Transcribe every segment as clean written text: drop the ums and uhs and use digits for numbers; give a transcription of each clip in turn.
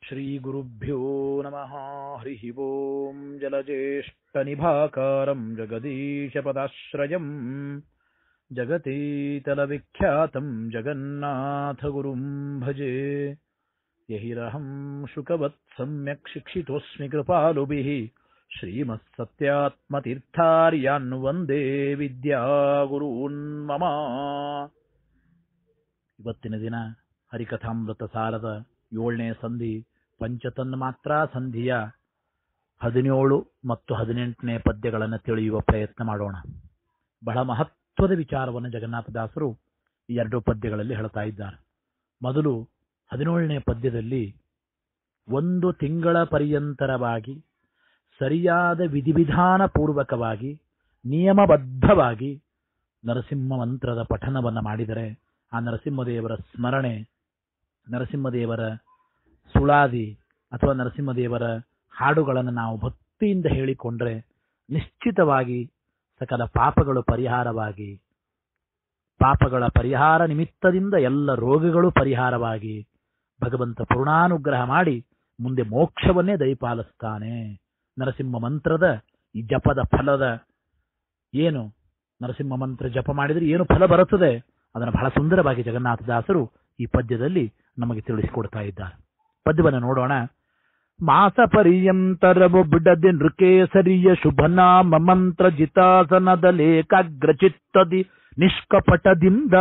ಶ್ರೀಗುರುಭ್ಯೋ ನಮಃ. ಹರಿ ಓಂ. ಜಲಜ್ಯೇಷ್ಠನಿಭಾಕಾರಂ ಜಗದೀಶಪದಾಶ್ರಯಂ ಜಗತೀತಲವಿಖ್ಯಾತಂ ಜಗನ್ನಾಥಗುರುಂ ಭಜೆ. ಯಹಿರಹಂ ಶುಕವತ್ ಸಮ್ಯಕ್ ಶಿಕ್ಷಿತೋಸ್ಮಿ ಕೃಪಾಲುಭಿಃ ಶ್ರೀಮತ್ಸತ್ಯಾತ್ಮತೀರ್ಥಾರ್ಯಾನ್ ವಂದೇ ವಿದ್ಯಾಗುರೂನ್ ಮಮ. ಇವತ್ತಿನ ದಿನ ಹರಿಕಥಾಮೃತ ಸಾರದ 7ನೇ ಸಂಧಿ ಪಂಚತನ್ಮಾತ್ರಾ ಸಂಧಿಯ 17 ಮತ್ತು 18ನೇ ಪದ್ಯಗಳನ್ನು ತಿಳಿಯುವ ಪ್ರಯತ್ನ ಮಾಡೋಣ. ಬಹಳ ಮಹತ್ವದ ವಿಚಾರವನ್ನು ಜಗನ್ನಾಥದಾಸರು ಈ 2 ಪದ್ಯಗಳಲ್ಲಿ ಹೇಳ್ತಾ ಇದ್ದಾರೆ. ಮೊದಲು 17ನೇ ಪದ್ಯದಲ್ಲಿ 1 ತಿಂಗಳ ಪರ್ಯಂತರವಾಗಿ ಸರಿಯಾದ ವಿಧಿವಿಧಾನ ಪೂರ್ವಕವಾಗಿ ನಿಯಮಬದ್ಧವಾಗಿ ನರಸಿಂಹ ಮಂತ್ರದ ಪಠನವನ್ನು ಮಾಡಿದರೆ ಆ ನರಸಿಂಹದೇವರ ಸ್ಮರಣೆ, ನರಸಿಂಹದೇವರ ಸುಳಾದಿ ಅಥವಾ ನರಸಿಂಹದೇವರ ಹಾಡುಗಳನ್ನು ನಾವು ಭಕ್ತಿಯಿಂದ ಹೇಳಿಕೊಂಡ್ರೆ ನಿಶ್ಚಿತವಾಗಿ ಸಕಲ ಪಾಪಗಳು ಪರಿಹಾರವಾಗಿ, ಪಾಪಗಳ ಪರಿಹಾರ ನಿಮಿತ್ತದಿಂದ ಎಲ್ಲ ರೋಗಗಳು ಪರಿಹಾರವಾಗಿ ಭಗವಂತ ಪೂರ್ಣಾನುಗ್ರಹ ಮಾಡಿ ಮುಂದೆ ಮೋಕ್ಷವನ್ನೇ ದಯಪಾಲಿಸ್ತಾನೆ. ನರಸಿಂಹ ಮಂತ್ರದ ಈ ಜಪದ ಫಲದ ಏನು, ನರಸಿಂಹ ಮಂತ್ರ ಜಪ ಮಾಡಿದರೆ ಏನು ಫಲ ಬರುತ್ತದೆ ಅದನ್ನು ಬಹಳ ಸುಂದರವಾಗಿ ಜಗನ್ನಾಥದಾಸರು ಈ ಪದ್ಯದಲ್ಲಿ ನಮಗೆ ತಿಳಿಸಿಕೊಡ್ತಾ ಇದ್ದಾರೆ. ಪದ್ಯವನ್ನು ನೋಡೋಣ. ಮಾಸ ಪರ್ಯಂತರವು ಬಿಡದೆ ನೃಕೇಸರಿಯ ಶುಭನಾಮ ಮಂತ್ರ ಜಿತಾಸನದಲೇಕಾಗ್ರಚಿತ್ತದಿ ನಿಷ್ಕಪಟದಿಂದ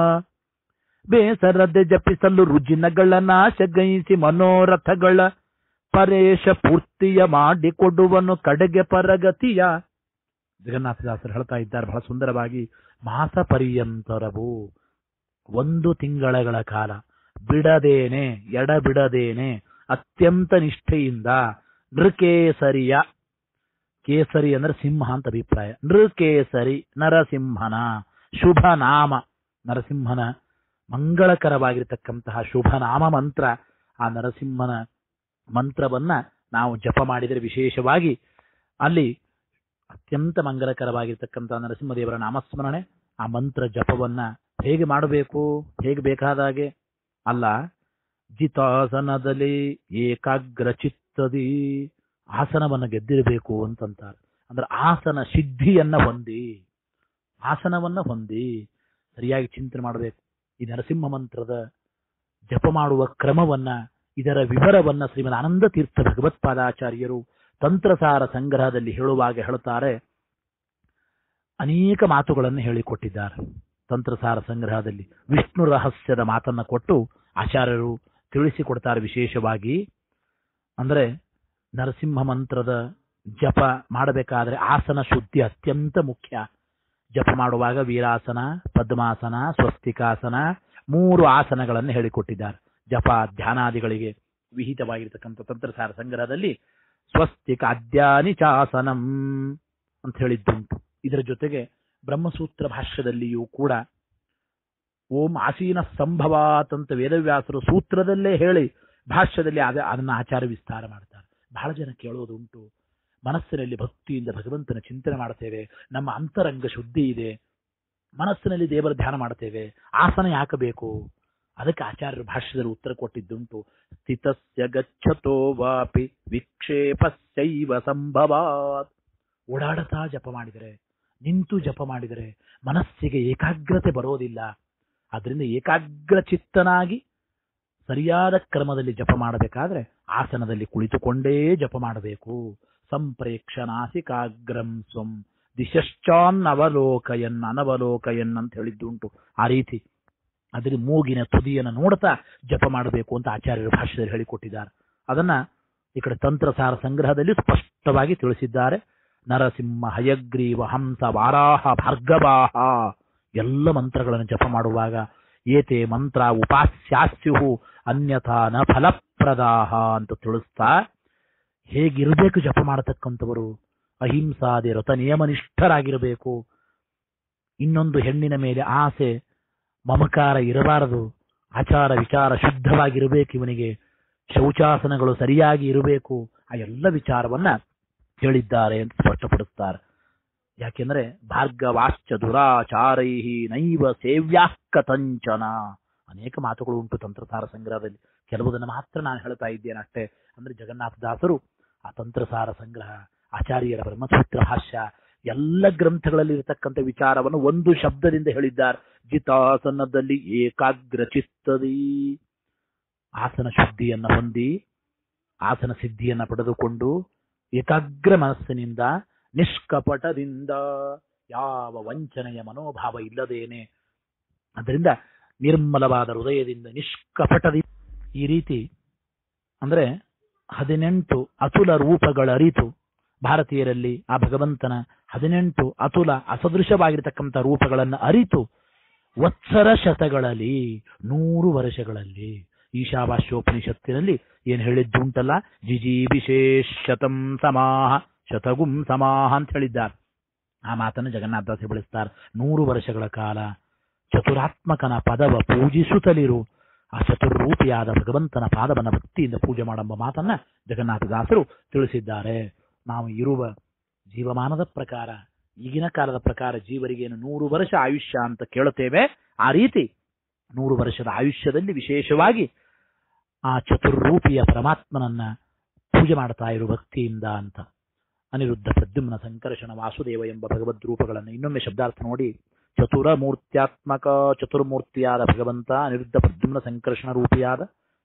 ಬೇಸರದೆ ಜಪಿಸಲು ರುಜಿನಗಳ ನಾಶಗೈಸಿ ಮನೋರಥಗಳ ಪರೇಶ ಪೂರ್ತಿಯ ಮಾಡಿಕೊಡುವನು ಕಡೆಗೆ ಪರಗತಿಯ. ಜಗನ್ನಾಥದಾಸರು ಹೇಳ್ತಾ ಇದ್ದಾರೆ ಬಹಳ ಸುಂದರವಾಗಿ. ಮಾಸ ಪರ್ಯಂತರವು 1 ತಿಂಗಳ ಕಾಲ ಬಿಡದೇನೆ, ಎಡಬಿಡದೇನೆ ಅತ್ಯಂತ ನಿಷ್ಠೆಯಿಂದ ನೃಕೇಸರಿಯ, ಕೇಸರಿ ಅಂದ್ರೆ ಸಿಂಹ ಅಂತ ಅಭಿಪ್ರಾಯ, ನೃಕೇಸರಿ ನರಸಿಂಹನ ಶುಭ ನಾಮ, ನರಸಿಂಹನ ಮಂಗಳಕರವಾಗಿರತಕ್ಕಂತಹ ಶುಭನಾಮ ಮಂತ್ರ, ಆ ನರಸಿಂಹನ ಮಂತ್ರವನ್ನ ನಾವು ಜಪ ಮಾಡಿದರೆ ವಿಶೇಷವಾಗಿ ಅಲ್ಲಿ ಅತ್ಯಂತ ಮಂಗಲಕರವಾಗಿರ್ತಕ್ಕಂಥ ನರಸಿಂಹದೇವರ ನಾಮಸ್ಮರಣೆ, ಆ ಮಂತ್ರ ಜಪವನ್ನ ಹೇಗೆ ಮಾಡಬೇಕು, ಹೇಗೆ ಬೇಕಾದಾಗೆ ಅಲ್ಲ, ಜಿತಾಸನದಲ್ಲಿ ಏಕಾಗ್ರ ಚಿತ್ತದಿ, ಆಸನವನ್ನು ಗೆದ್ದಿರಬೇಕು ಅಂತಂತಾರೆ. ಅಂದ್ರೆ ಆಸನ ಸಿದ್ಧಿಯನ್ನ ಹೊಂದಿ, ಆಸನವನ್ನ ಹೊಂದಿ ಸರಿಯಾಗಿ ಚಿಂತನೆ ಮಾಡಬೇಕು. ಈ ನರಸಿಂಹ ಮಂತ್ರದ ಜಪ ಮಾಡುವ ಕ್ರಮವನ್ನ, ಇದರ ವಿವರವನ್ನ ಶ್ರೀಮದ್ ಆನಂದ ತೀರ್ಥ ಭಗವತ್ಪಾದಾಚಾರ್ಯರು ತಂತ್ರಸಾರ ಸಂಗ್ರಹದಲ್ಲಿ ಹೇಳುವಾಗ ಹೇಳುತ್ತಾರೆ. ಅನೇಕ ಮಾತುಗಳನ್ನು ಹೇಳಿಕೊಟ್ಟಿದ್ದಾರೆ. ತಂತ್ರಸಾರ ಸಂಗ್ರಹದಲ್ಲಿ ವಿಷ್ಣು ರಹಸ್ಯದ ಮಾತನ್ನ ಕೊಟ್ಟು ಆಚಾರ್ಯರು ತಿಳಿಸಿಕೊಡ್ತಾರೆ. ವಿಶೇಷವಾಗಿ ಅಂದ್ರೆ ನರಸಿಂಹ ಮಂತ್ರದ ಜಪ ಮಾಡಬೇಕಾದ್ರೆ ಆಸನ ಶುದ್ಧಿ ಅತ್ಯಂತ ಮುಖ್ಯ. ಜಪ ಮಾಡುವಾಗ ವೀರಾಸನ, ಪದ್ಮಾಸನ, ಸ್ವಸ್ತಿಕಾಸನ 3 ಆಸನಗಳನ್ನು ಹೇಳಿಕೊಟ್ಟಿದ್ದಾರೆ. ಜಪ ಧ್ಯಾನಾದಿಗಳಿಗೆ ವಿಹಿತವಾಗಿರ್ತಕ್ಕಂಥ ತಂತ್ರಸಾರ ಸಂಗ್ರಹದಲ್ಲಿ ಸ್ವಸ್ತಿಕ ಅದ್ಯಾನಿ ಚಾಸನಂ ಅಂತ ಹೇಳಿದ್ದುಂಟು. ಇದರ ಜೊತೆಗೆ ಬ್ರಹ್ಮಸೂತ್ರ ಭಾಷ್ಯದಲ್ಲಿಯೂ ಕೂಡ ಓಂ ಆಸೀನ ಸಂಭವಾತ್ ಅಂತ ವೇದವ್ಯಾಸರು ಸೂತ್ರದಲ್ಲೇ ಹೇಳಿ ಭಾಷ್ಯದಲ್ಲಿ ಅದನ್ನ ಆಚಾರ್ಯ ವಿಸ್ತಾರ ಮಾಡ್ತಾರೆ. ಬಹಳ ಜನ ಕೇಳೋದುಂಟು, ಮನಸ್ಸಿನಲ್ಲಿ ಭಕ್ತಿಯಿಂದ ಭಗವಂತನ ಚಿಂತನೆ ಮಾಡ್ತೇವೆ, ನಮ್ಮ ಅಂತರಂಗ ಶುದ್ಧಿ ಇದೆ, ಮನಸ್ಸಿನಲ್ಲಿ ದೇವರ ಧ್ಯಾನ ಮಾಡ್ತೇವೆ, ಆಸನ ಯಾಕೆ ಬೇಕು? ಅದಕ್ಕೆ ಆಚಾರ್ಯರು ಭಾಷ್ಯದಲ್ಲಿ ಉತ್ತರ ಕೊಟ್ಟಿದ್ದುಂಟು. ಸ್ಥಿತಸ್ಯ ಗಚ್ಚತೋ ವಾಪಿ ವಿಕ್ಷೇಪಸ್ಯೈವ ಸಂಭವಾತ್. ಓಡಾಡತಾ ಜಪ ಮಾಡಿದರೆ, ನಿಂತು ಜಪ ಮಾಡಿದರೆ ಮನಸ್ಸಿಗೆ ಏಕಾಗ್ರತೆ ಬರೋದಿಲ್ಲ. ಅದರಿಂದ ಏಕಾಗ್ರ ಚಿತ್ತನಾಗಿ ಸರಿಯಾದ ಕ್ರಮದಲ್ಲಿ ಜಪ ಮಾಡಬೇಕಾದ್ರೆ ಆಸನದಲ್ಲಿ ಕುಳಿತುಕೊಂಡೇ ಜಪ ಮಾಡಬೇಕು. ಸಂಪ್ರೇಕ್ಷ ನಾಸಿಕಾಗ್ರಂ ಸ್ವಂ ದಿಶಶ್ಚಾನ್ ಅವಲೋಕಯನ್ ಅನವಲೋಕಯನ್ ಅಂತ ಹೇಳಿದ್ದುಂಟು. ಆ ರೀತಿ ಅದರಲ್ಲಿ ಮೂಗಿನ ತುದಿಯನ್ನು ನೋಡ್ತಾ ಜಪ ಮಾಡಬೇಕು ಅಂತ ಆಚಾರ್ಯರು ಭಾಷ್ಯದಲ್ಲಿ ಹೇಳಿಕೊಟ್ಟಿದ್ದಾರೆ. ಅದನ್ನ ಈ ಕಡೆ ತಂತ್ರಸಾರ ಸಂಗ್ರಹದಲ್ಲಿ ಸ್ಪಷ್ಟವಾಗಿ ತಿಳಿಸಿದ್ದಾರೆ. ನರಸಿಂಹ, ಹಯಗ್ರೀವ, ಹಂಸ, ವಾರಾಹ, ಭಾರ್ಗವಾಹ ಎಲ್ಲ ಮಂತ್ರಗಳನ್ನು ಜಪ ಮಾಡುವಾಗ ಏತೆ ಮಂತ್ರ ಉಪಾಸ್ಯಾಸ್ಯು ಅನ್ಯಥಾ ನ ಫಲಪ್ರದಾಹ ಅಂತ ತಿಳಿಸ್ತಾ ಹೇಗಿರಬೇಕು ಜಪ ಮಾಡತಕ್ಕಂಥವರು. ಅಹಿಂಸಾದಿ ವ್ರತ ನಿಯಮನಿಷ್ಠರಾಗಿರಬೇಕು. ಇನ್ನೊಂದು ಹೆಣ್ಣಿನ ಮೇಲೆ ಆಸೆ ಮಮಕಾರ ಇರಬಾರದು. ಆಚಾರ ವಿಚಾರ ಶುದ್ಧವಾಗಿರಬೇಕು. ಇವನಿಗೆ ಶೌಚಾಸನಗಳು ಸರಿಯಾಗಿ ಇರಬೇಕು. ಆ ಎಲ್ಲ ವಿಚಾರವನ್ನ ಹೇಳಿದ್ದಾರೆ ಅಂತ ಸ್ಪಷ್ಟಪಡಿಸ್ತಾರೆ. ಯಾಕೆಂದ್ರೆ ಭಾರ್ಗವಾಶ್ಚ ದುರಾಚಾರೈ ನೈವ ಸೇವ್ಯಾಃ ಕಥಂಚನ ಅನೇಕ ಮಾತುಗಳು ಉಂಟು ತಂತ್ರಸಾರ ಸಂಗ್ರಹದಲ್ಲಿ. ಕೆಲವುದನ್ನು ಮಾತ್ರ ನಾನು ಹೇಳ್ತಾ ಇದ್ದೇನೆ ಅಷ್ಟೇ. ಅಂದ್ರೆ ಜಗನ್ನಾಥದಾಸರು ಆ ತಂತ್ರಸಾರ ಸಂಗ್ರಹ, ಆಚಾರ್ಯರ ಬ್ರಹ್ಮಸೂತ್ರ ಭಾಷ್ಯ ಎಲ್ಲ ಗ್ರಂಥಗಳಲ್ಲಿ ಇರತಕ್ಕಂಥ ವಿಚಾರವನ್ನು ಒಂದು ಶಬ್ದದಿಂದ ಹೇಳಿದ್ದಾರೆ. ಜಿತಾಸನದಲ್ಲಿ ಏಕಾಗ್ರ ಚಿತ್ತದಿ, ಆಸನ ಶುದ್ಧಿಯನ್ನ ಹೊಂದಿ ಆಸನ ಸಿದ್ಧಿಯನ್ನ ಪಡೆದುಕೊಂಡು ಏಕಾಗ್ರ ಮನಸ್ಸಿನಿಂದ ನಿಷ್ಕಪಟದಿಂದ ಯಾವ ವಂಚನೆಯ ಮನೋಭಾವ ಇಲ್ಲದೇನೆ, ಅದರಿಂದ ನಿರ್ಮಲವಾದ ಹೃದಯದಿಂದ ನಿಷ್ಕಪಟದಿಂದ ಈ ರೀತಿ ಅಂದ್ರೆ 18 ಅತುಲ ರೂಪಗಳ ಅರಿತು ಭಾರತೀಯರಲ್ಲಿ ಆ ಭಗವಂತನ 18 ಅತುಲ ಅಸದೃಶವಾಗಿರತಕ್ಕಂಥ ರೂಪಗಳನ್ನು ಅರಿತು ವತ್ಸರ ಶತಗಳಲ್ಲಿ 100 ವರ್ಷಗಳಲ್ಲಿ ಈಶಾವಾಸ್ಯೋಪನಿಷತ್ತಿನಲ್ಲಿ ಏನು ಹೇಳಿದ್ದುಂಟಲ್ಲ, ಜಿಜೀವಿಶೇಷ ಶತಂ ಸಮಾಹ ಶತಗುಂ ಸಮಾಹ ಅಂತ ಹೇಳಿದ್ದಾರೆ. ಆ ಮಾತನ್ನು ಜಗನ್ನಾಥದಾಸರು ಬಳಸ್ತಾರೆ. 100 ವರ್ಷಗಳ ಕಾಲ ಚತುರಾತ್ಮಕನ ಪದವ ಪೂಜಿಸುತ್ತಲಿರು. ಆ ಚತುರ್ರೂಪಿಯಾದ ಭಗವಂತನ ಪಾದವನ್ನ ಭಕ್ತಿಯಿಂದ ಪೂಜೆ ಮಾಡುವ ಮಾತನ್ನ ಜಗನ್ನಾಥದಾಸರು ತಿಳಿಸಿದ್ದಾರೆ. ನಾವು ಇರುವ ಜೀವಮಾನದ ಪ್ರಕಾರ, ಈಗಿನ ಕಾಲದ ಪ್ರಕಾರ ಜೀವರಿಗೇನು 100 ವರ್ಷ ಆಯುಷ್ಯ ಅಂತ ಕೇಳುತ್ತೇವೆ, ಆ ರೀತಿ 100 ವರ್ಷದ ಆಯುಷ್ಯದಲ್ಲಿ ವಿಶೇಷವಾಗಿ ಆ ಚತುರ್ರೂಪಿಯ ಪರಮಾತ್ಮನನ್ನ ಪೂಜೆ ಮಾಡ್ತಾ ಇರು ಭಕ್ತಿಯಿಂದ ಅಂತ. ಅನಿರುದ್ಧ ಪ್ರದ್ಯುಮ್ನ ಸಂಕರ್ಷಣ ವಾಸುದೇವ ಎಂಬ ಭಗವದ್ ರೂಪಗಳನ್ನು ಇನ್ನೊಮ್ಮೆ ಶಬ್ದಾರ್ಥ ನೋಡಿ. ಚತುರಮೂರ್ತ್ಯಾತ್ಮಕ ಚತುರ್ಮೂರ್ತಿಯಾದ ಭಗವಂತ, ಅನಿರುದ್ಧ ಪ್ರದ್ಯುಮ್ನ ಸಂಕರ್ಷಣ ರೂಪಿಯಾದ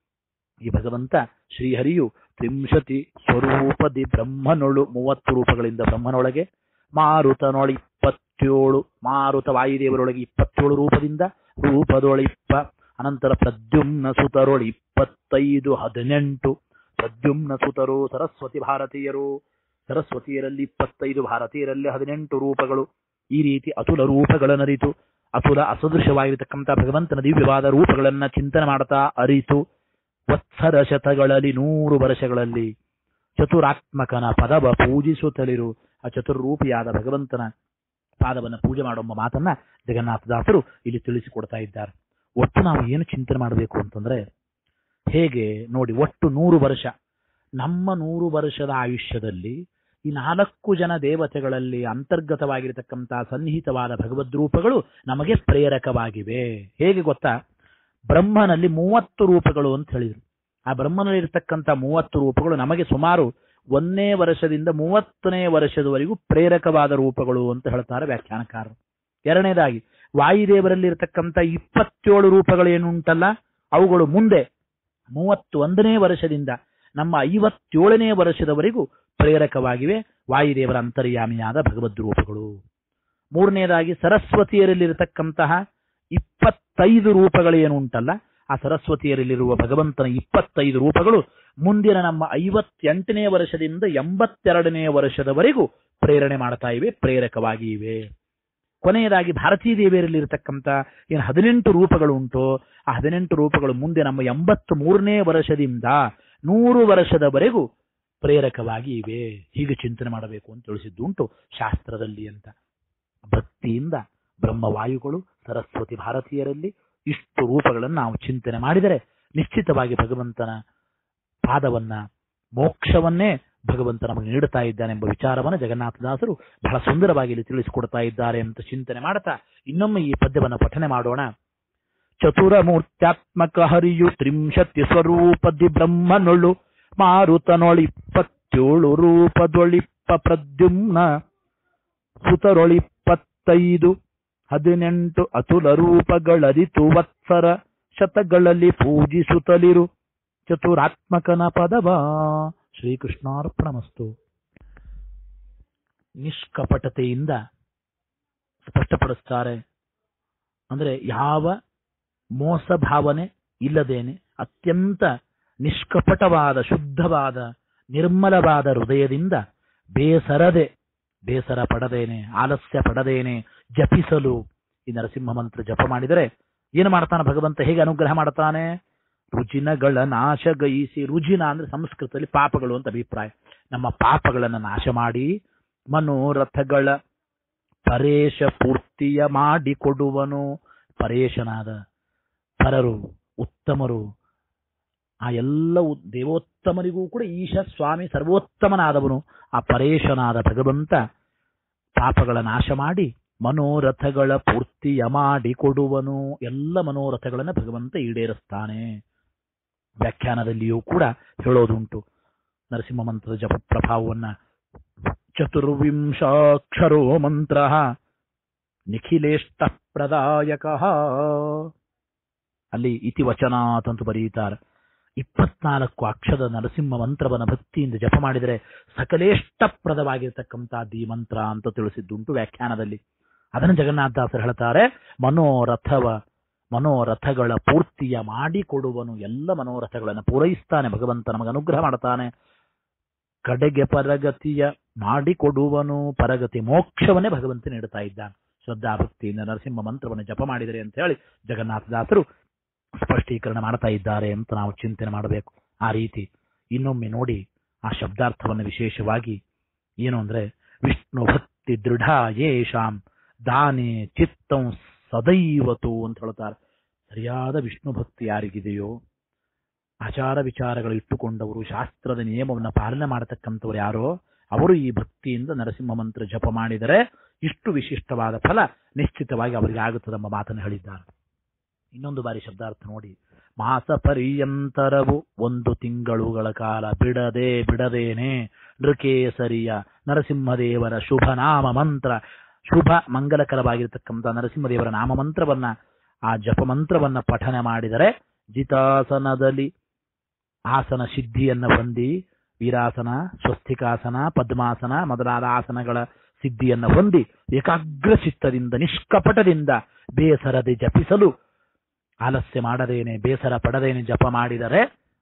ಈ ಭಗವಂತ ಶ್ರೀಹರಿಯು 30 ಸ್ವರೂಪದಿ ಬ್ರಹ್ಮನೊಳು 30 ರೂಪಗಳಿಂದ ಬ್ರಹ್ಮನೊಳಗೆ, ಮಾರುತನೊಳ 27, ಮಾರುತ ವಾಯುದೇವರೊಳಗೆ 27 ರೂಪದಿಂದ ರೂಪದೊಳಿಪ್ಪ, ಅನಂತರ ಪ್ರದ್ಯುಮ್ನ ಸುತರೊಳು 25 18, ಪ್ರದ್ಯುಮ್ನ ಸುತರು ಸರಸ್ವತಿ ಭಾರತೀಯರು, ಸರಸ್ವತಿಯರಲ್ಲಿ 25 ಭಾರತೀಯರಲ್ಲಿ 18 ರೂಪಗಳು. ಈ ರೀತಿ ಅತುಲ ರೂಪಗಳನ್ನರಿತು, ಅತುಲ ಅಸದೃಶವಾಗಿರತಕ್ಕಂಥ ಭಗವಂತನ ದಿವ್ಯವಾದ ರೂಪಗಳನ್ನ ಚಿಂತನೆ ಮಾಡ್ತಾ ಅರಿತು ವತ್ಸರ ಶತಗಳಲ್ಲಿ 100 ವರ್ಷಗಳಲ್ಲಿ ಚತುರಾತ್ಮಕನ ಪದವ ಪೂಜಿಸುತ್ತಲಿರು. ಆ ಚತುರ್ರೂಪಿಯಾದ ಭಗವಂತನ ಪಾದವನ್ನು ಪೂಜೆ ಮಾಡುವ ಮಾತನ್ನ ಜಗನ್ನಾಥದಾಸರು ಇಲ್ಲಿ ತಿಳಿಸಿಕೊಡ್ತಾ ಇದ್ದಾರೆ. ಒಟ್ಟು ನಾವು ಏನು ಚಿಂತನೆ ಮಾಡಬೇಕು ಅಂತಂದ್ರೆ, ಹೇಗೆ ನೋಡಿ, ಒಟ್ಟು 100 ವರ್ಷ, ನಮ್ಮ 100 ವರ್ಷದ ಆಯುಷ್ಯದಲ್ಲಿ ಈ 4 ಜನ ದೇವತೆಗಳಲ್ಲಿ ಅಂತರ್ಗತವಾಗಿರತಕ್ಕಂಥ ಸನ್ನಿಹಿತವಾದ ಭಗವದ್ರೂಪಗಳು ನಮಗೆ ಪ್ರೇರಕವಾಗಿವೆ. ಹೇಗೆ ಗೊತ್ತಾ, ಬ್ರಹ್ಮನಲ್ಲಿ 30 ರೂಪಗಳು ಅಂತ ಹೇಳಿದ್ರು. ಆ ಬ್ರಹ್ಮನಲ್ಲಿರ್ತಕ್ಕಂಥ 30 ರೂಪಗಳು ನಮಗೆ ಸುಮಾರು 1ನೇ ವರ್ಷದಿಂದ 30ನೇ ವರ್ಷದವರೆಗೂ ಪ್ರೇರಕವಾದ ರೂಪಗಳು ಅಂತ ಹೇಳ್ತಾರೆ ವ್ಯಾಖ್ಯಾನಕಾರರು. ಎರಡನೇದಾಗಿ ವಾಯುದೇವರಲ್ಲಿರ್ತಕ್ಕಂಥ 27 ರೂಪಗಳು ಏನುಂಟಲ್ಲ, ಅವುಗಳು ಮುಂದೆ 31ನೇ ವರ್ಷದಿಂದ ನಮ್ಮ 57ನೇ ವರ್ಷದವರೆಗೂ ಪ್ರೇರಕವಾಗಿವೆ, ವಾಯುದೇವರ ಅಂತರ್ಯಾಮಿಯಾದ ಭಗವದ್ ರೂಪಗಳು. ಮೂರನೇದಾಗಿ ಸರಸ್ವತಿಯರಲ್ಲಿರತಕ್ಕಂತಹ 25 ರೂಪಗಳು ಏನು ಉಂಟಲ್ಲ, ಆ ಸರಸ್ವತಿಯರಲ್ಲಿರುವ ಭಗವಂತನ 25 ರೂಪಗಳು ಮುಂದಿನ ನಮ್ಮ 58ನೇ ವರ್ಷದಿಂದ 82ನೇ ವರ್ಷದವರೆಗೂ ಪ್ರೇರಣೆ ಮಾಡ್ತಾ ಇವೆ, ಪ್ರೇರಕವಾಗಿ ಇವೆ. ಕೊನೆಯದಾಗಿ ಭಾರತೀ ದೇವಿಯರಲ್ಲಿರತಕ್ಕಂಥ ಏನು 18 ರೂಪಗಳು ಉಂಟೋ, ಆ 18 ರೂಪಗಳು ಮುಂದೆ ನಮ್ಮ 83ನೇ ವರ್ಷದಿಂದ 100 ವರ್ಷದವರೆಗೂ ಪ್ರೇರಕವಾಗಿ ಇವೆ. ಹೀಗೆ ಚಿಂತನೆ ಮಾಡಬೇಕು ಅಂತ ತಿಳಿಸಿದ್ದುಂಟು ಶಾಸ್ತ್ರದಲ್ಲಿ ಅಂತ. ಭಕ್ತಿಯಿಂದ ಬ್ರಹ್ಮವಾಯುಗಳು ಸರಸ್ವತಿ ಭಾರತೀಯರಲ್ಲಿ ಇಷ್ಟು ರೂಪಗಳನ್ನು ನಾವು ಚಿಂತನೆ ಮಾಡಿದರೆ ನಿಶ್ಚಿತವಾಗಿ ಭಗವಂತನ ಪಾದವನ್ನ, ಮೋಕ್ಷವನ್ನೇ ಭಗವಂತ ನಮಗೆ ನೀಡುತ್ತಾ ಇದ್ದಾನೆಂಬ ವಿಚಾರವನ್ನು ಜಗನ್ನಾಥದಾಸರು ಬಹಳ ಸುಂದರವಾಗಿ ಇಲ್ಲಿ ತಿಳಿಸಿಕೊಡ್ತಾ ಇದ್ದಾರೆ ಅಂತ ಚಿಂತನೆ ಮಾಡುತ್ತಾ ಇನ್ನೊಮ್ಮೆ ಈ ಪದ್ಯವನ್ನು ಪಠನೆ ಮಾಡೋಣ. ಚತುರಮೂರ್ತ್ಯಾತ್ಮಕ ಹರಿಯು 30 ಸ್ವರೂಪದಿ ಬ್ರಹ್ಮನೊಳು ಮಾರುತನೊಳು 27 ರೂಪದೊಳಿಪ್ಪ ಪ್ರದ್ಯುಮ್ನ ಸುತರೊಳು 25 18 ಅತುಲ ರೂಪಗಳರಿತು ವತ್ಸರ ಶತಗಳಲ್ಲಿ ಪೂಜಿಸುತ್ತಲಿರು ಚತುರಾತ್ಮಕನ ಪದವ. ಶ್ರೀಕೃಷ್ಣಾರ್ಪಣಮಸ್ತು. ನಿಷ್ಕಪಟತೆಯಿಂದ ಸ್ಪಷ್ಟಪಡಿಸ್ತಾರೆ. ಅಂದ್ರೆ ಯಾವ ಮೋಸ ಭಾವನೆ ಇಲ್ಲದೇನೆ ಅತ್ಯಂತ ನಿಷ್ಕಪಟವಾದ ಶುದ್ಧವಾದ ನಿರ್ಮಲವಾದ ಹೃದಯದಿಂದ ಬೇಸರ ಪಡದೇನೆ, ಆಲಸ್ಯ ಪಡದೇನೆ ಜಪಿಸಲು ಈ ನರಸಿಂಹ ಮಂತ್ರ ಜಪ ಮಾಡಿದರೆ ಏನು ಮಾಡ್ತಾನೆ ಭಗವಂತ, ಹೇಗೆ ಅನುಗ್ರಹ ಮಾಡ್ತಾನೆ? ರುಜಿನಗಳ ನಾಶಗೈಸಿ, ರುಜಿನ ಅಂದ್ರೆ ಸಂಸ್ಕೃತದಲ್ಲಿ ಪಾಪಗಳು ಅಂತ ಅಭಿಪ್ರಾಯ. ನಮ್ಮ ಪಾಪಗಳನ್ನು ನಾಶ ಮಾಡಿ ಮನೋರಥಗಳ ಪರೇಶ ಪೂರ್ತಿಯ ಮಾಡಿಕೊಡುವನು. ಪರೇಶನಾದ ಪರರು ಉತ್ತಮರು, ಆ ಎಲ್ಲ ದೇವೋತ್ತಮರಿಗೂ ಕೂಡ ಈಶ ಸ್ವಾಮಿ ಸರ್ವೋತ್ತಮನಾದವನು ಆ ಪರೇಶನಾದ ಭಗವಂತ ಪಾಪಗಳ ನಾಶ ಮಾಡಿ ಮನೋರಥಗಳ ಪೂರ್ತಿಯ ಮಾಡಿಕೊಡುವನು. ಎಲ್ಲ ಮನೋರಥಗಳನ್ನು ಭಗವಂತ ಈಡೇರಿಸ್ತಾನೆ. ವ್ಯಾಖ್ಯಾನದಲ್ಲಿಯೂ ಕೂಡ ಹೇಳೋದುಂಟು. ನರಸಿಂಹ ಮಂತ್ರದ ಜಪ ಪ್ರಭಾವವನ್ನ. ಚತುರ್ವಿಂಶಾಕ್ಷರೋ ಮಂತ್ರ ನಿಖಿಲೇಷ್ಟ ಪ್ರದಾಯಕ. ಅಲ್ಲಿ ಇತಿವಚನಾತ್ ಅಂತ ಬರೀತಾರೆ. 24 ಅಕ್ಷರದ ನರಸಿಂಹ ಮಂತ್ರವನ್ನ ಭಕ್ತಿಯಿಂದ ಜಪ ಮಾಡಿದರೆ ಸಕಲೇಷ್ಟಪ್ರದವಾಗಿರ್ತಕ್ಕಂಥದ್ದು ಈ ಮಂತ್ರ ಅಂತ ತಿಳಿಸಿದ್ದುಂಟು ವ್ಯಾಖ್ಯಾನದಲ್ಲಿ. ಅದನ್ನು ಜಗನ್ನಾಥದಾಸರು ಹೇಳ್ತಾರೆ, ಮನೋರಥಗಳ ಪೂರ್ತಿಯ ಮಾಡಿಕೊಡುವನು. ಎಲ್ಲ ಮನೋರಥಗಳನ್ನು ಪೂರೈಸ್ತಾನೆ ಭಗವಂತ, ನಮಗೆ ಅನುಗ್ರಹ ಮಾಡ್ತಾನೆ. ಕಡೆಗೆ ಪರಗತಿಯ ಮಾಡಿಕೊಡುವನು. ಪರಗತಿ ಮೋಕ್ಷವನ್ನೇ ಭಗವಂತ ನೀಡುತ್ತಾ ಇದ್ದಾನೆ ಶ್ರದ್ಧಾ ಭಕ್ತಿಯಿಂದ ನರಸಿಂಹ ಮಂತ್ರವನ್ನು ಜಪ ಮಾಡಿದರೆ ಅಂತ ಹೇಳಿ ಜಗನ್ನಾಥದಾಸರು ಸ್ಪಷ್ಟೀಕರಣ ಮಾಡ್ತಾ ಇದ್ದಾರೆ ಅಂತ ನಾವು ಚಿಂತನೆ ಮಾಡಬೇಕು. ಆ ರೀತಿ ಇನ್ನೊಮ್ಮೆ ನೋಡಿ ಆ ಶಬ್ದಾರ್ಥವನ್ನು ವಿಶೇಷವಾಗಿ ಏನು ಅಂದ್ರೆ, ವಿಷ್ಣು ಭಕ್ತಿ ದೃಢ ಯೇಷಾಂ ದಾನೆ ಚಿತ್ತಂ ಸದೈವತು ಅಂತ ಹೇಳ್ತಾರೆ. ಸರಿಯಾದ ವಿಷ್ಣು ಭಕ್ತಿ ಯಾರಿಗಿದೆಯೋ, ಆಚಾರ ವಿಚಾರಗಳು ಇಟ್ಟುಕೊಂಡವರು, ಶಾಸ್ತ್ರದ ನಿಯಮವನ್ನು ಪಾಲನೆ ಮಾಡತಕ್ಕಂಥವ್ರು ಯಾರೋ ಅವರು ಈ ಭಕ್ತಿಯಿಂದ ನರಸಿಂಹ ಮಂತ್ರ ಜಪ ಮಾಡಿದರೆ ಇಷ್ಟು ವಿಶಿಷ್ಟವಾದ ಫಲ ನಿಶ್ಚಿತವಾಗಿ ಅವರಿಗೆ ಆಗುತ್ತದೆಂಬ ಮಾತನ್ನು ಹೇಳಿದ್ದಾರೆ. ಇನ್ನೊಂದು ಬಾರಿ ಶಬ್ದಾರ್ಥ ನೋಡಿ. ಮಾಸ ಪರ್ಯಂತರವು 1 ತಿಂಗಳುಗಳ ಕಾಲ ಬಿಡದೇನೆ ನೃಕೇಸರಿಯ ನರಸಿಂಹದೇವರ ಶುಭ ನಾಮ ಮಂತ್ರ, ಶುಭ ಮಂಗಲಕರವಾಗಿರತಕ್ಕಂಥ ನರಸಿಂಹದೇವರ ನಾಮ ಮಂತ್ರವನ್ನ, ಆ ಜಪ ಮಂತ್ರವನ್ನ ಪಠನೆ ಮಾಡಿದರೆ ಜಿತಾಸನದಲ್ಲಿ ಆಸನ ಸಿದ್ಧಿಯನ್ನ ಹೊಂದಿ, ವೀರಾಸನ, ಸ್ವಸ್ತಿಕಾಸನ, ಪದ್ಮಾಸನ ಮೊದಲಾದ ಆಸನಗಳ ಸಿದ್ಧಿಯನ್ನ ಹೊಂದಿ ಏಕಾಗ್ರ ಚಿತ್ತದಿಂದ ನಿಷ್ಕಪಟದಿಂದ ಬೇಸರದೆ ಜಪಿಸಲು, ಆಲಸ್ಯ ಮಾಡದೇನೆ ಬೇಸರ ಪಡದೇನೆ ಜಪ ಮಾಡಿದರೆ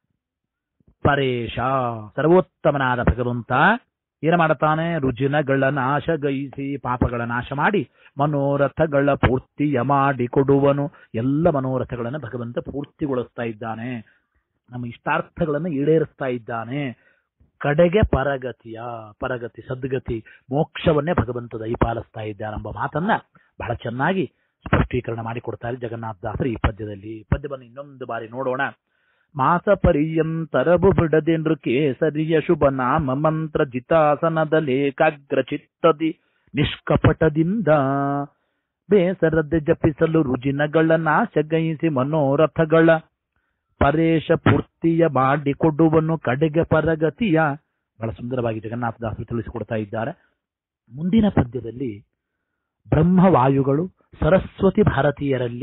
ಪರೇಶ ಸರ್ವೋತ್ತಮನಾದ ಭಗವಂತ ಏನು ಮಾಡುತ್ತಾನೆ? ರುಜಿನಗಳ ನಾಶಗೈಸಿ, ಪಾಪಗಳ ನಾಶ ಮಾಡಿ ಮನೋರಥಗಳ ಪೂರ್ತಿಯ ಮಾಡಿಕೊಡುವನು. ಎಲ್ಲ ಮನೋರಥಗಳನ್ನು ಭಗವಂತ ಪೂರ್ತಿಗೊಳಿಸ್ತಾ ಇದ್ದಾನೆ, ನಮ್ಮ ಇಷ್ಟಾರ್ಥಗಳನ್ನು ಈಡೇರಿಸ್ತಾ ಇದ್ದಾನೆ. ಕಡೆಗೆ ಪರಗತಿ ಸದ್ಗತಿ ಮೋಕ್ಷವನ್ನೇ ಭಗವಂತ ದಯಪಾಲಿಸ್ತಾ ಇದ್ದಾನೆಂಬ ಮಾತನ್ನ ಬಹಳ ಚೆನ್ನಾಗಿ ಸ್ಪಷ್ಟೀಕರಣ ಮಾಡಿಕೊಡ್ತಾರೆ ಜಗನ್ನಾಥದಾಸರು ಈ ಪದ್ಯದಲ್ಲಿ. ಪದ್ಯವನ್ನು ಇನ್ನೊಂದು ಬಾರಿ ನೋಡೋಣ. ಮಾಸ ಪರ್ಯಂತರವು ಬಿಡದೆ ನೃಕೇಸರಿಯ ಶುಭ ನಾಮ ಮಂತ್ರ ಜಿತಾಸನದಲ್ಲಿ ಏಕಾಗ್ರ ಚಿತ್ತದಿ ನಿಷ್ಕಪಟದಿಂದ ಬೇಸರದೆ ಜಪಿಸಲು ರುಜಿನಗಳ ನಾಶಗೈಸಿ ಮನೋರಥಗಳ ಪರೇಶ ಪೂರ್ತಿಯ ಮಾಡಿಕೊಡುವನು. ಕಡೆಗೆ ಪರಗತಿಯ. ಬಹಳ ಸುಂದರವಾಗಿ ಜಗನ್ನಾಥದಾಸರು ತಿಳಿಸಿಕೊಡ್ತಾ ಇದ್ದಾರೆ. ಮುಂದಿನ ಪದ್ಯದಲ್ಲಿ ಬ್ರಹ್ಮವಾಯುಗಳು ಸರಸ್ವತಿ ಭಾರತೀಯರಲ್ಲಿ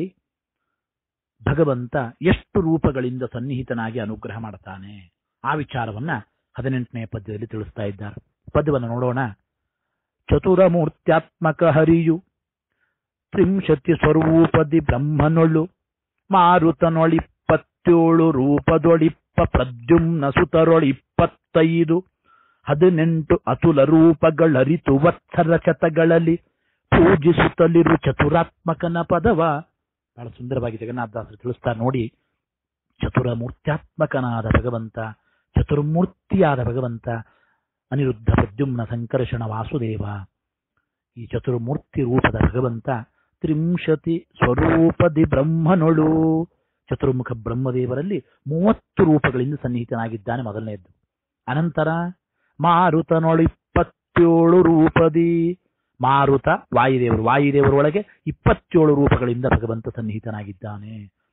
ಭಗವಂತ ಎಷ್ಟು ರೂಪಗಳಿಂದ ಸನ್ನಿಹಿತನಾಗಿ ಅನುಗ್ರಹ ಮಾಡ್ತಾನೆ ಆ ವಿಚಾರವನ್ನ 18ನೇ ಪದ್ಯದಲ್ಲಿ ತಿಳಿಸ್ತಾ ಇದ್ದಾರೆ. ಪದ್ಯವನ್ನು ನೋಡೋಣ. ಚತುರಮೂರ್ತ್ಯಾತ್ಮಕ ಹರಿಯು ತ್ರಿಂಶತಿ ಸ್ವರೂಪದಿ ಬ್ರಹ್ಮನೊಳು ಮಾರುತನೊಳಿಪ್ಪತ್ತೇಳು ರೂಪದೊಳಿಪ್ಪ ಪ್ರದ್ಯುಮ್ನ ಸುತರೊಳಿಪ್ಪತ್ತೈದು 18 ಅತುಲ ರೂಪಗಳರಿತು ವತ್ಸರ ಶತಗಳಲ್ಲಿ ಪೂಜಿಸುತ್ತಲಿರು ಚತುರಾತ್ಮಕನ ಪದವ. ಬಹಳ ಸುಂದರವಾಗಿ ಜಗನ್ನಾಥದಾಸರು ತಿಳಿಸ್ತಾರೆ ನೋಡಿ. ಚತುರಮೂರ್ತ್ಯಾತ್ಮಕನಾದ ಭಗವಂತ, ಚತುರ್ಮೂರ್ತಿಯಾದ ಭಗವಂತ, ಅನಿರುದ್ಧ ಪ್ರದ್ಯುಮ್ನ ಸಂಕರ್ಷಣ ವಾಸುದೇವ, ಈ ಚತುರ್ಮೂರ್ತಿ ರೂಪದ ಭಗವಂತ ತ್ರಿಂಶತಿ ಸ್ವರೂಪದಿ ಬ್ರಹ್ಮನೊಳು, ಚತುರ್ಮುಖ ಬ್ರಹ್ಮದೇವರಲ್ಲಿ 30 ರೂಪಗಳಿಂದ ಸನ್ನಿಹಿತನಾಗಿದ್ದಾನೆ ಮೊದಲನೆಯದ್ದು. ಅನಂತರ ಮಾರುತನೊಳು 27 ರೂಪದಿ, ಮಾರುತ ವಾಯುದೇವರೊಳಗೆ 27 ರೂಪಗಳಿಂದ ಭಗವಂತ ಸನ್ನಿಹಿತನಾಗಿದ್ದಾನೆ.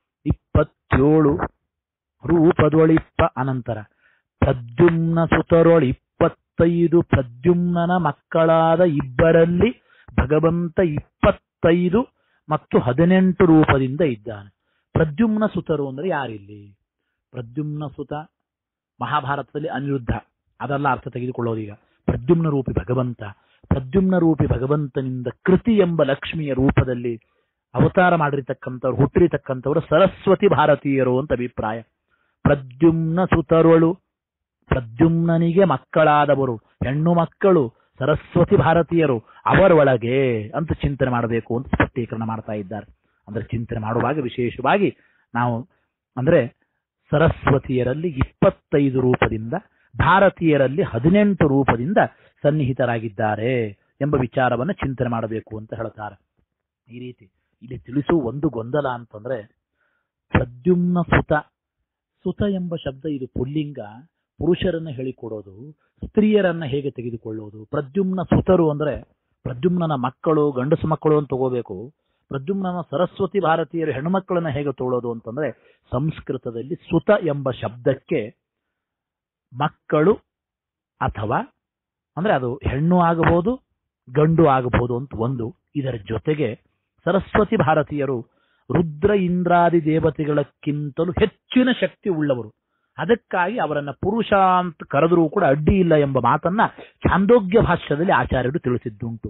27 ರೂಪದೊಳಿಪ್ಪ. ಅನಂತರ ಪ್ರದ್ಯುಮ್ನ ಸುತರೊಳಿಪ್ಪತ್ತೈದು, ಪ್ರದ್ಯುಮ್ನನ ಮಕ್ಕಳಾದ ಇಬ್ಬರಲ್ಲಿ ಭಗವಂತ 25 ಮತ್ತು 18 ರೂಪದಿಂದ ಇದ್ದಾನೆ. ಪ್ರದ್ಯುಮ್ನ ಸುತರು ಅಂದ್ರೆ ಯಾರಿಲ್ಲಿ? ಪ್ರದ್ಯುಮ್ನ ಸುತ ಮಹಾಭಾರತದಲ್ಲಿ ಅನಿರುದ್ಧ, ಅದೆಲ್ಲ ಅರ್ಥ ತೆಗೆದುಕೊಳ್ಳೋದೀಗ. ಪ್ರದ್ಯುಮ್ನ ರೂಪಿ ಭಗವಂತ, ಪ್ರದ್ಯುಮ್ನ ರೂಪಿ ಭಗವಂತನಿಂದ ಕೃತಿ ಎಂಬ ಲಕ್ಷ್ಮಿಯ ರೂಪದಲ್ಲಿ ಅವತಾರ ಮಾಡಿರ್ತಕ್ಕಂಥವ್ರು, ಹುಟ್ಟಿರ್ತಕ್ಕಂಥವ್ರು ಸರಸ್ವತಿ ಭಾರತೀಯರು ಅಂತ ಅಭಿಪ್ರಾಯ. ಪ್ರದ್ಯುಮ್ನ ಸುತರೊಳು, ಪ್ರದ್ಯುಮ್ನನಿಗೆ ಮಕ್ಕಳಾದವರು ಹೆಣ್ಣು ಮಕ್ಕಳು ಸರಸ್ವತಿ ಭಾರತೀಯರು, ಅವರೊಳಗೆ ಅಂತ ಚಿಂತನೆ ಮಾಡಬೇಕು ಅಂತ ಸ್ಪಷ್ಟೀಕರಣ ಮಾಡ್ತಾ ಇದ್ದಾರೆ. ಅಂದ್ರೆ ಚಿಂತನೆ ಮಾಡುವಾಗ ವಿಶೇಷವಾಗಿ ನಾವು ಅಂದ್ರೆ ಸರಸ್ವತಿಯರಲ್ಲಿ 25 ರೂಪದಿಂದ, ಭಾರತೀಯರಲ್ಲಿ 18 ರೂಪದಿಂದ ಸನ್ನಿಹಿತರಾಗಿದ್ದಾರೆ ಎಂಬ ವಿಚಾರವನ್ನು ಚಿಂತನೆ ಮಾಡಬೇಕು ಅಂತ ಹೇಳ್ತಾರೆ. ಈ ರೀತಿ ಇಲ್ಲಿ ತಿಳಿಸುವ ಒಂದು ಗೊಂದಲ ಅಂತಂದ್ರೆ, ಪ್ರದ್ಯುಮ್ನ ಸುತ ಎಂಬ ಶಬ್ದ ಇದು ಪುಲ್ಲಿಂಗ, ಪುರುಷರನ್ನ ಹೇಳಿಕೊಡೋದು, ಸ್ತ್ರೀಯರನ್ನ ಹೇಗೆ ತೆಗೆದುಕೊಳ್ಳೋದು? ಪ್ರದ್ಯುಮ್ನ ಸುತರು ಅಂದ್ರೆ ಪ್ರದ್ಯುಮ್ನನ ಮಕ್ಕಳು ಗಂಡಸು ಮಕ್ಕಳು ಅಂತ ತಗೋಬೇಕು. ಪ್ರದ್ಯುಮ್ನನ ಸರಸ್ವತಿ ಭಾರತೀಯರು ಹೆಣ್ಣುಮಕ್ಕಳನ್ನ ಹೇಗೆ ತೋಳೋದು ಅಂತಂದ್ರೆ, ಸಂಸ್ಕೃತದಲ್ಲಿ ಸುತ ಎಂಬ ಶಬ್ದಕ್ಕೆ ಮಕ್ಕಳು ಅಥವಾ ಅಂದ್ರೆ ಅದು ಹೆಣ್ಣು ಆಗಬಹುದು ಗಂಡು ಆಗಬಹುದು ಅಂತ ಒಂದು. ಇದರ ಜೊತೆಗೆ ಸರಸ್ವತಿ ಭಾರತೀಯರು ರುದ್ರ ಇಂದ್ರಾದಿ ದೇವತೆಗಳಕ್ಕಿಂತಲೂ ಹೆಚ್ಚಿನ ಶಕ್ತಿ ಉಳ್ಳವರು. ಅದಕ್ಕಾಗಿ ಅವರನ್ನ ಪುರುಷ ಅಂತ ಕರೆದರೂ ಕೂಡ ಅಡ್ಡಿ ಇಲ್ಲ ಎಂಬ ಮಾತನ್ನ ಛಾಂದೋಗ್ಯ ಭಾಷ್ಯದಲ್ಲಿ ಆಚಾರ್ಯರು ತಿಳಿಸಿದ್ದುಂಟು.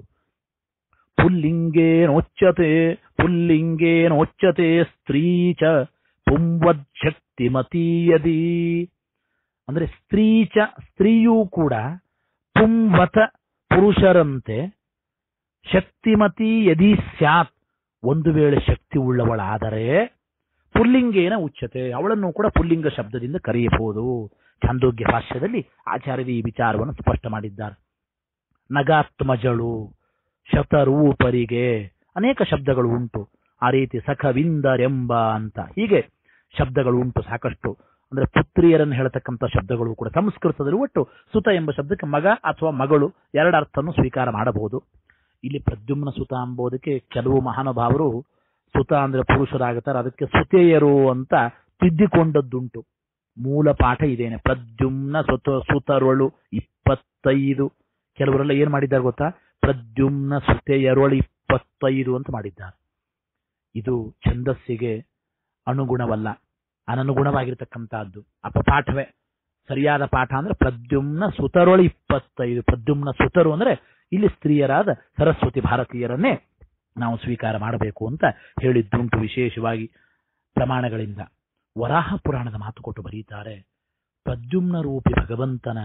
ಪುಲ್ಲಿಂಗೇನೋಚ್ಯತೆ ಸ್ತ್ರೀಚ ಪುಂವಜ್ಜಕ್ತಿಮತೀಯದಿ. ಅಂದ್ರೆ ಸ್ತ್ರೀಯೂ ಕೂಡ ಪುಂವತ ಪುರುಷರಂತೆ ಶಕ್ತಿಮತಿ ಯದಿ ಸ್ಯಾತ್, ಒಂದು ವೇಳೆ ಶಕ್ತಿ ಉಳ್ಳವಳಾದರೆ ಪುಲ್ಲಿಂಗೇನ ಉಚ್ಯತೆ, ಅವಳನ್ನು ಕೂಡ ಪುಲ್ಲಿಂಗ ಶಬ್ದದಿಂದ ಕರೆಯಬಹುದು. ಛಾಂದೋಗ್ಯ ಭಾಷ್ಯದಲ್ಲಿ ಆಚಾರ್ಯರು ಈ ವಿಚಾರವನ್ನು ಸ್ಪಷ್ಟ ಮಾಡಿದ್ದಾರೆ. ನಗಾತ್ಮಜಳು, ಶತರೂಪರಿಗೆ ಅನೇಕ ಶಬ್ದಗಳು ಉಂಟು. ಆ ರೀತಿ ಸಖವಿಂದರೆಂಬ ಅಂತ ಹೀಗೆ ಶಬ್ದಗಳು ಉಂಟು ಸಾಕಷ್ಟು. ಅಂದ್ರೆ ಪುತ್ರಿಯರನ್ನು ಹೇಳತಕ್ಕಂಥ ಶಬ್ದಗಳು ಕೂಡ ಸಂಸ್ಕೃತದಲ್ಲಿ ಒಟ್ಟು ಸುತ ಎಂಬ ಶಬ್ದಕ್ಕೆ ಮಗ ಅಥವಾ ಮಗಳು ಎರಡರ್ಥನ್ನು ಸ್ವೀಕಾರ ಮಾಡಬಹುದು. ಇಲ್ಲಿ ಪ್ರದ್ಯುಮ್ನ ಸುತ ಎಂಬುದಕ್ಕೆ ಕೆಲವು ಮಹಾನುಭಾವರು ಸುತ ಅಂದ್ರೆ ಪುರುಷರಾಗುತ್ತಾರೆ, ಅದಕ್ಕೆ ಸುತೆಯರು ಅಂತ ತಿದ್ದಿಕೊಂಡದ್ದುಂಟು. ಮೂಲ ಪಾಠ ಇದೇನೆ, ಪ್ರದ್ಯುಮ್ನ ಸುತರೊಳು 25. ಕೆಲವರೆಲ್ಲ ಏನ್ ಮಾಡಿದ್ದಾರೆ ಗೊತ್ತಾ, ಪ್ರದ್ಯುಮ್ನ ಸುತೆಯರೊಳು 25 ಅಂತ ಮಾಡಿದ್ದಾರೆ. ಇದು ಛಂದಸ್ಸಿಗೆ ಅನುಗುಣವಲ್ಲ, ಅನನುಗುಣವಾಗಿರ್ತಕ್ಕಂಥದ್ದು. ಅಪಪಾಠವೇ. ಸರಿಯಾದ ಪಾಠ ಅಂದ್ರೆ ಪ್ರದ್ಯುಮ್ನ ಸುತರೊಳು 25. ಪ್ರದ್ಯುಮ್ನ ಸುತರು ಅಂದ್ರೆ ಇಲ್ಲಿ ಸ್ತ್ರೀಯರಾದ ಸರಸ್ವತಿ ಭಾರತೀಯರನ್ನೇ ನಾವು ಸ್ವೀಕಾರ ಮಾಡಬೇಕು ಅಂತ ಹೇಳಿದ್ದುಂಟು, ವಿಶೇಷವಾಗಿ ಪ್ರಮಾಣಗಳಿಂದ. ವರಾಹ ಪುರಾಣದ ಮಾತು ಕೊಟ್ಟು ಬರೀತಾರೆ, ಪ್ರದ್ಯುಮ್ನ ರೂಪಿ ಭಗವಂತನ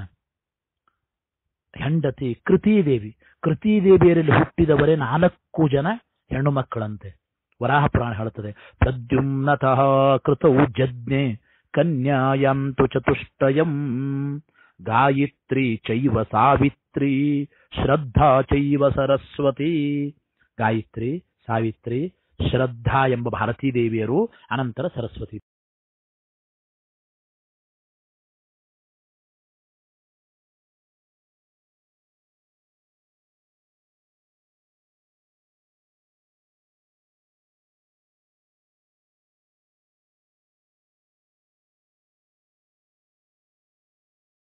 ಹೆಂಡತಿ ಕೃತೀದೇವಿ. ಕೃತೀದೇವಿಯರಲ್ಲಿ ಹುಟ್ಟಿದವರೇ 4 ಜನ ಹೆಣ್ಣು ಮಕ್ಕಳಂತೆ. ವರಾಹ ಪುರಾಣ ಹೇಳುತ್ತದೆ, ಪ್ರದ್ಯುಮ್ನತಃ ಕೃತೌ ಜಜ್ಞೆ ಕನ್ಯಾಯಂತು ಚತುಷ್ಟಯಂ ಗಾಯತ್ರಿ ಚೈವ ಸಾವಿತ್ರಿ ಶ್ರದ್ಧಾ ಚೈವ ಸರಸ್ವತಿ. ಗಾಯತ್ರಿ, ಸಾವಿತ್ರಿ, ಶ್ರದ್ಧಾ ಎಂಬ ಭಾರತೀ ದೇವಿಯರು, ಅನಂತರ ಸರಸ್ವತಿ